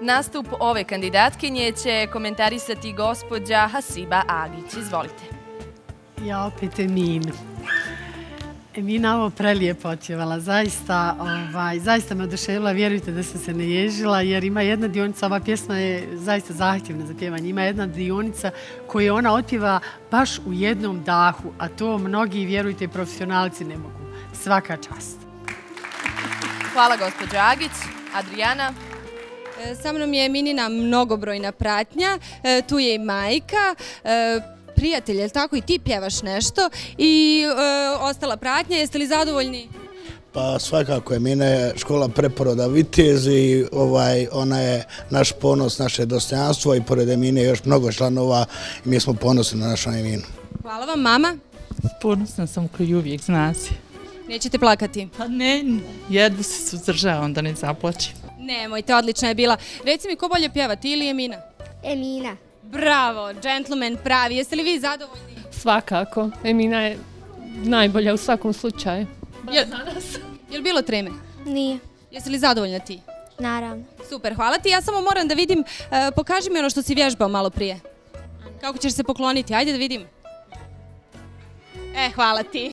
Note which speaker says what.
Speaker 1: Nastup ove kandidatkinje će komentarisati gospođa Hasiba Agić. Izvolite.
Speaker 2: Ja opet Emina. Emina ovo prelijepo otjevala, zaista me oduševila, vjerujte da sam se ne ježila, jer ima jedna dionica, ova pjesma je zaista zahtjevna za pjevanje, ima jedna dionica koju ona otjeva baš u jednom dahu, a to mnogi, vjerujte, profesionalci ne mogu. Svaka čast.
Speaker 1: Hvala gospođo Agić. Adriana?
Speaker 3: Sa mnom je Eminina mnogobrojna pratnja, tu je i majka, prijatelj, je li tako, i ti pjevaš nešto i ostala pratnja, jeste li zadovoljni?
Speaker 4: Pa svakako Emina je škola preporoda Vitez i ona je naš ponos, naše dostojanstvo i pored Emine još mnogo članova i mi smo ponosni na našu Eminu.
Speaker 3: Hvala vam, mama.
Speaker 5: Ponosna sam koji uvijek, zna se.
Speaker 3: Nećete plakati?
Speaker 5: Pa ne, jedva se suzdržavam da ne zaplačim.
Speaker 3: Nemojte, odlična je bila. Reci mi, ko bolje pjeva, ti ili Emina?
Speaker 6: Emina.
Speaker 3: Bravo, džentlmen pravi. Jeste li vi zadovoljni?
Speaker 7: Svakako. Emina je najbolja u svakom slučaju.
Speaker 3: Je li bilo treme?
Speaker 6: Nije.
Speaker 3: Jesi li zadovoljna ti?
Speaker 6: Naravno.
Speaker 3: Super, hvala ti. Ja samo moram da vidim, pokaži mi ono što si vježbao malo prije. Kako ćeš se pokloniti? Ajde da vidim. Hvala ti.